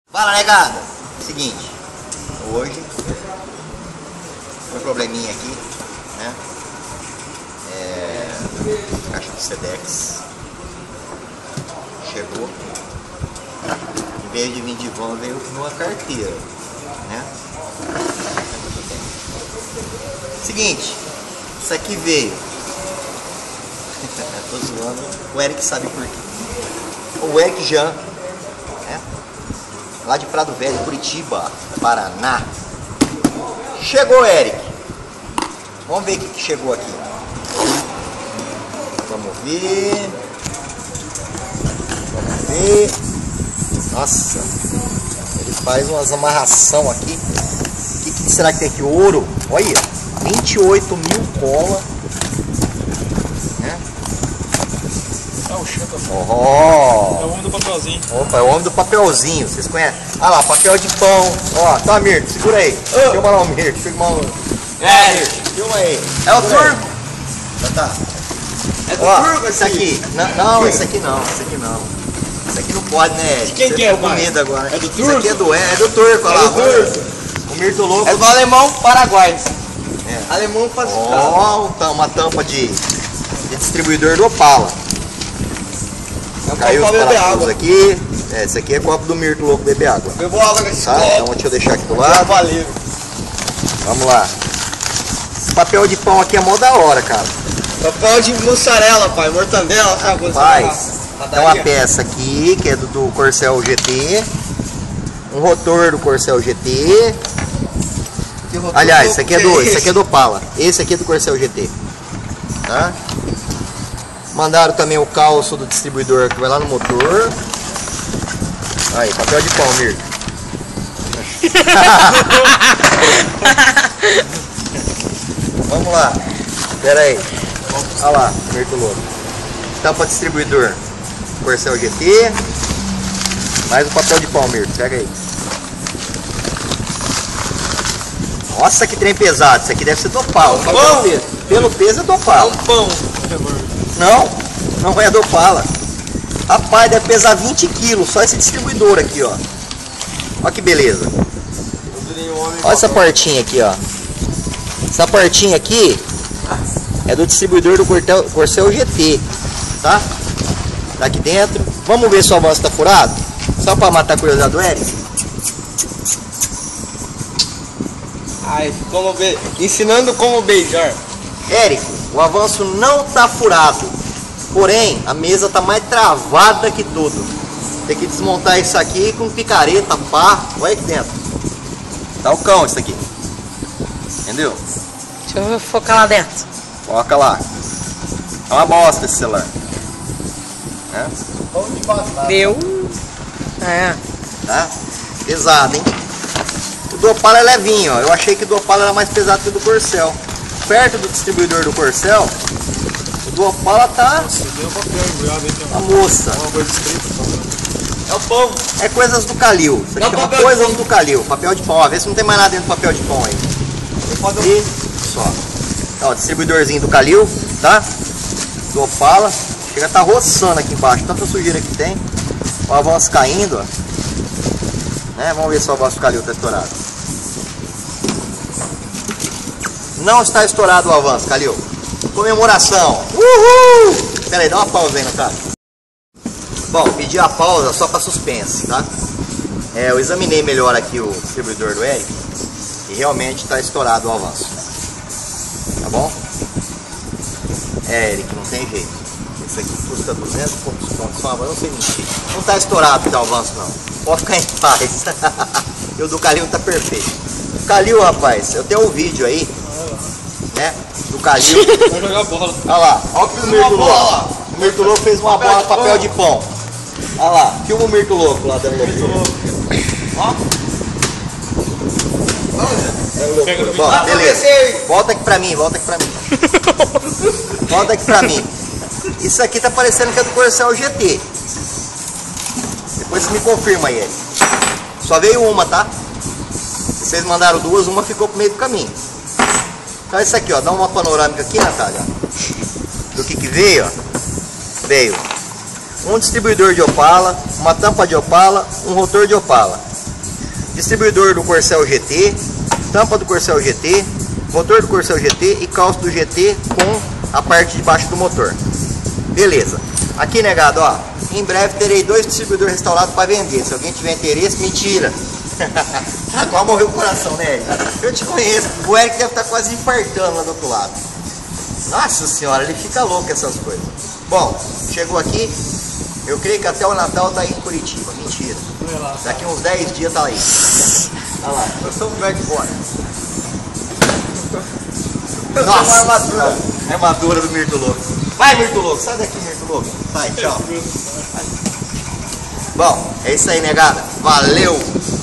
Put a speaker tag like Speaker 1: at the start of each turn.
Speaker 1: Fala, negada! Seguinte, hoje um probleminha aqui, né? Caixa do Sedex chegou. Em vez de vir de van, veio numa carteira, né? Seguinte, isso aqui veio. Tô zoando. O Eric sabe por quê. O Eric Jean, né? Lá de Prado Velho, Curitiba, Paraná. Chegou, Eric. Vamos ver o que chegou aqui. Vamos ver. Vamos ver. Nossa, ele faz umas amarração aqui. O que será que tem aqui? Ouro. Olha, 28 mil cola. Né?
Speaker 2: É o homem do papelzinho.
Speaker 1: Opa, é o homem do papelzinho. Vocês conhecem? Ah lá, papel de pão. Ó, tá, Mirko, segura aí. Filma lá o Mirko. Filma o Mirko. Filma aí.
Speaker 2: É o turco.
Speaker 1: Tá.
Speaker 2: É do
Speaker 1: Ó,
Speaker 2: turco
Speaker 1: esse aqui. Não, esse aqui não. Esse aqui não. Esse aqui não pode, né?
Speaker 2: De quem
Speaker 1: você
Speaker 2: que é,
Speaker 1: ficou com
Speaker 2: pai?
Speaker 1: medo agora.
Speaker 2: É do
Speaker 1: Esse
Speaker 2: turco?
Speaker 1: aqui é do turco, olha lá.
Speaker 2: É do turco.
Speaker 1: O Mirto louco.
Speaker 2: É do alemão paraguai.
Speaker 1: É.
Speaker 2: Alemão falsificado.
Speaker 1: Ó, uma tampa de distribuidor do Opala.
Speaker 2: É um
Speaker 1: Caiu os
Speaker 2: copo pra beber
Speaker 1: parafusos
Speaker 2: água.
Speaker 1: aqui. Esse aqui é copo do Mirto louco beber água.
Speaker 2: Bebo água nesse
Speaker 1: Tá?
Speaker 2: copo.
Speaker 1: Então deixa eu deixar aqui do lado.
Speaker 2: Valeu.
Speaker 1: Vamos lá. Esse papel de pão aqui é mó da hora, cara.
Speaker 2: Papel de mussarela, pai. Mortandela, sabe? Quando você vai
Speaker 1: Faz.
Speaker 2: na
Speaker 1: Tem uma
Speaker 2: padaria.
Speaker 1: peça aqui que é do Corcel GT. Um rotor do Corcel GT.
Speaker 2: Que rotor
Speaker 1: Aliás,
Speaker 2: louco
Speaker 1: esse aqui é do Opala. Esse aqui é do Corcel GT. Tá? Mandaram também o calço do distribuidor que vai lá no motor. Aí, papel de pão, Mirko. Vamos lá. Pera aí. Olha lá, Mirko louco. Tampa distribuidor. Corcel GT. Mais o papel de pão, Mirko. Pega aí. Nossa, que trem pesado. Isso aqui deve ser do Opala.
Speaker 2: Pão?
Speaker 1: Pelo peso é do
Speaker 2: É
Speaker 1: Opala.
Speaker 2: um pão.
Speaker 1: Não é do Opala. Rapaz, deve pesar 20 quilos. Só esse distribuidor aqui, ó. Olha que beleza. Olha essa portinha aqui, ó. Essa portinha aqui é do distribuidor do Corcel GT, tá? Tá aqui dentro. Vamos ver se o avanço tá furado? Só pra matar a curiosidade do Eric.
Speaker 2: Ai, como ensinando como beijar.
Speaker 1: Eric, o avanço não tá furado. Porém, a mesa tá mais travada que tudo. Tem que desmontar isso aqui com picareta, pá. Olha aqui dentro. Tá o cão isso aqui. Entendeu?
Speaker 3: Deixa eu focar lá dentro.
Speaker 1: Coloca lá. É uma bosta esse celular. É?
Speaker 3: Meu. É.
Speaker 1: Tá? Pesado, hein? O do Opala é levinho, ó. Eu achei que o do Opala era mais pesado que o do Corcel. Perto do distribuidor do Corcel, o do Opala tá a moça.
Speaker 2: É o pão.
Speaker 1: É coisas do Calil. Isso
Speaker 2: É o
Speaker 1: aqui chama
Speaker 2: papel de
Speaker 1: coisas
Speaker 2: pão.
Speaker 1: do Calil. Papel de pão. Ó, vê se não tem mais nada dentro do papel de pão aí. E só. Ó, distribuidorzinho do Calil, tá? Do Opala. Chega a tá roçando aqui embaixo. Tanta sujeira que tem. O avanço caindo, ó. Né? Vamos ver se o avanço do Calil tá estourado. Não está estourado o avanço, Calil. Comemoração. Uhul! Pera aí, dá uma pausa aí no cara. Bom, pedi a pausa só para suspense, tá? Eu examinei melhor aqui o distribuidor do Eric e realmente está estourado o avanço. Tá bom? Eric, não tem jeito. Esse aqui custa 200 e poucos pontos só, mas não sei mentir. Não está estourado o avanço não. Pode ficar em paz. E o do Calil tá perfeito. O Calil, rapaz, eu tenho um vídeo aí, né? Do Calil.
Speaker 2: Vai jogar bola.
Speaker 1: Olha lá, olha o que o Mirto Louco. O Mirto Louco fez uma bola papel de pão. Olha lá, filma o Mirto Louco lá dando loucura. Ó.
Speaker 2: Pega no
Speaker 1: Bom, beleza. Volta aqui pra mim, volta aqui pra mim. Volta aqui pra mim. Isso aqui tá parecendo que é do Corcel GT. Depois você me confirma aí, Eric. Só veio uma, tá? Se vocês mandaram duas, uma ficou pro meio do caminho. Então isso aqui, ó, dá uma panorâmica aqui, Natália. Do que veio, ó. Veio um distribuidor de Opala, uma tampa de Opala, um rotor de Opala. distribuidor do Corcel GT, tampa do Corcel GT, motor do Corcel GT e calço do GT com a parte de baixo do motor. Beleza. Aqui, negado, ó, em breve terei 2 distribuidores restaurados para vender. Se alguém tiver interesse, mentira. Agora morreu o coração, né, Eric? Eu te conheço. O Eric deve estar quase infartando lá do outro lado. Nossa senhora, ele fica louco essas coisas. Bom, chegou aqui. Eu creio que até o Natal tá aí em Curitiba. Mentira. Daqui uns 10 dias tá aí. Olha lá, eu sou um velho de fora. Nossa, armadura do Mirto Louco. Vai, Mirto Louco, sai daqui, Mirto Louco. Vai, tchau. Bom, é isso aí, negada. Valeu!